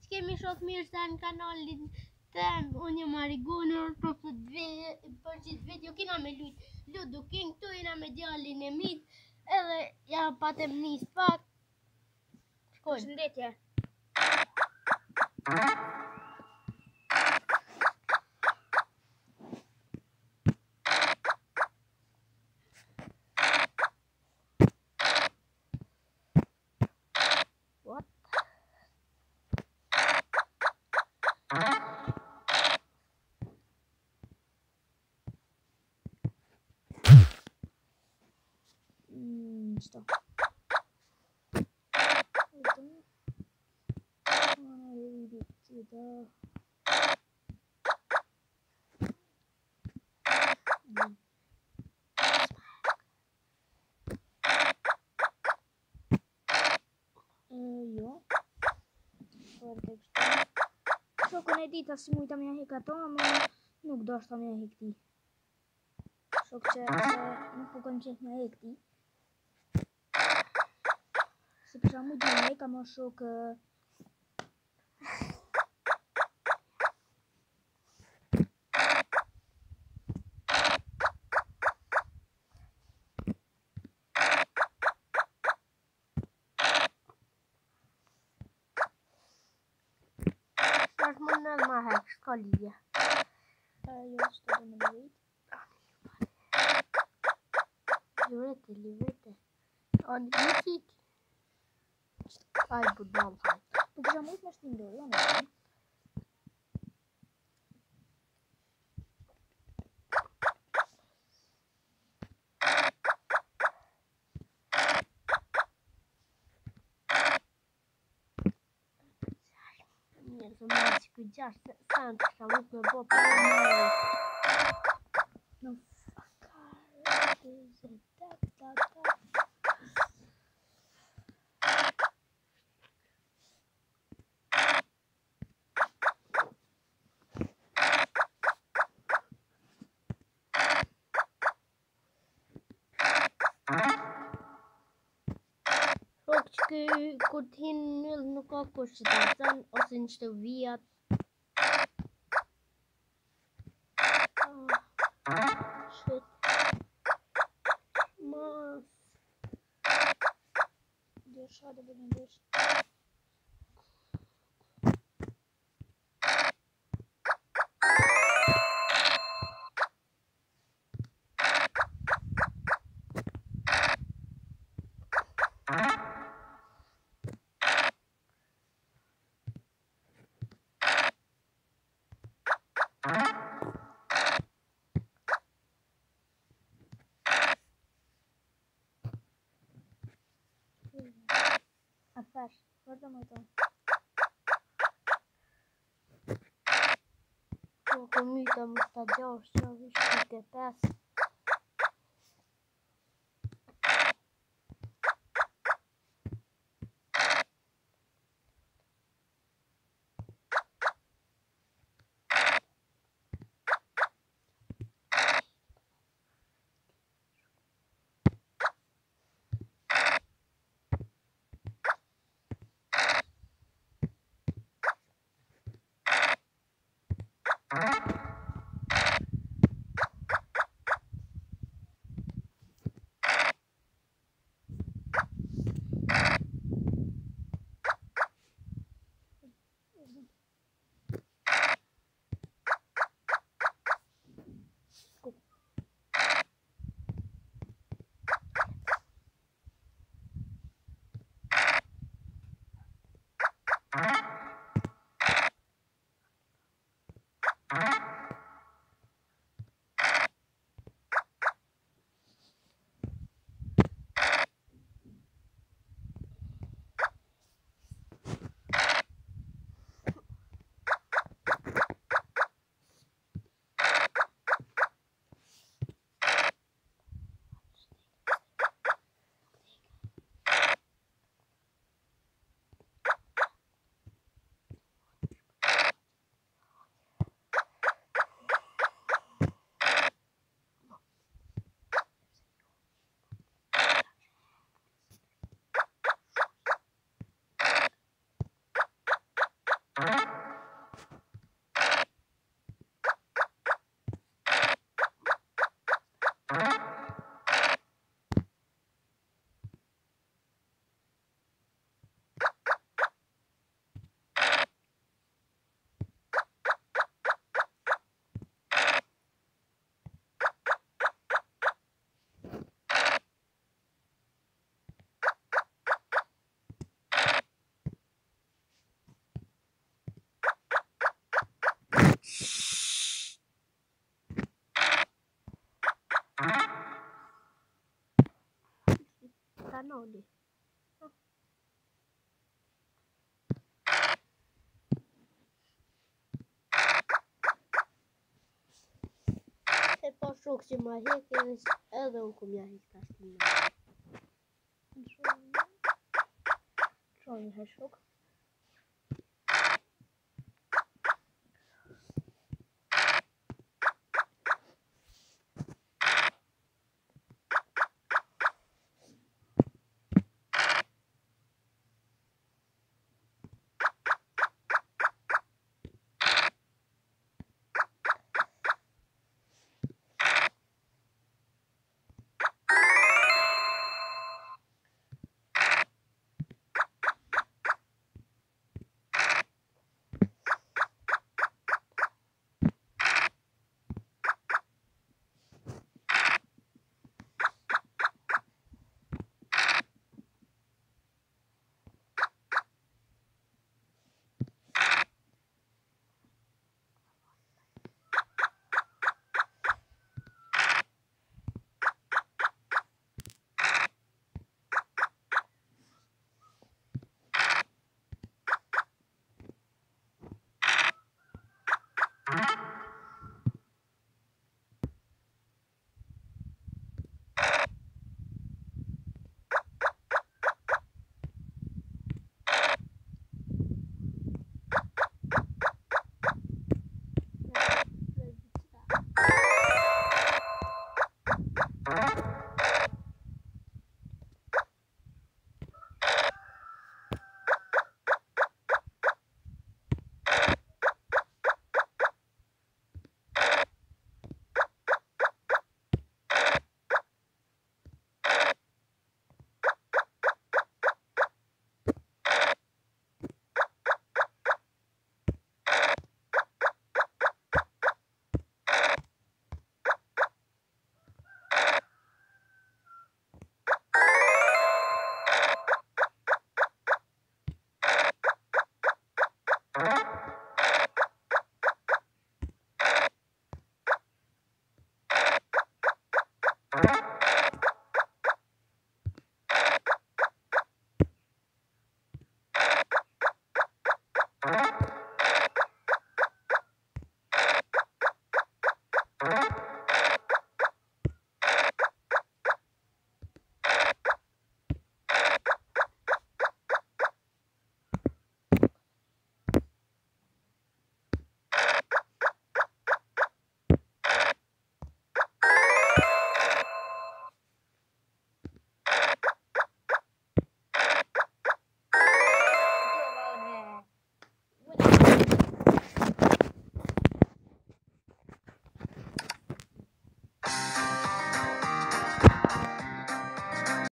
kemi shok mirë sa në kanalin tem, unë jam Arigone, për qitë video kina me Ludo King, tu jena me djallin e mit, edhe ja patem nis pak. Shkojnë. Përshëndetje. What? Что? Jo. Foarte extrem. Shokun e di ta si mujta mja hek ato, ama nuk do shta mja hek ti. Shok që nuk po kanë qenë mja hek ti. Se kisha mujt mja hek, ama shok Tash mund edhe ma hek, s'ka lidhje. jo, s'to do me lejt. Livrete. O një qik. Aj, budal, haj. Po kisha mujt me shtim dori, janë e Mirë, se më që ku gjash, sa në të kisha mund me bo për e mërë. no fuck is it that. Shok që kur t'hin nëllë nuk ka kush që t'a thënë, ose në shtë vijat. Shit. Mas. Desha dhe bëllin desh. A thash, vërdo më tonë. Po komita më sta gjash që vishë të pes. Canoli. Se posso que se morrer, que eles andam com minha riscasquinha. Schon Herr Schluck.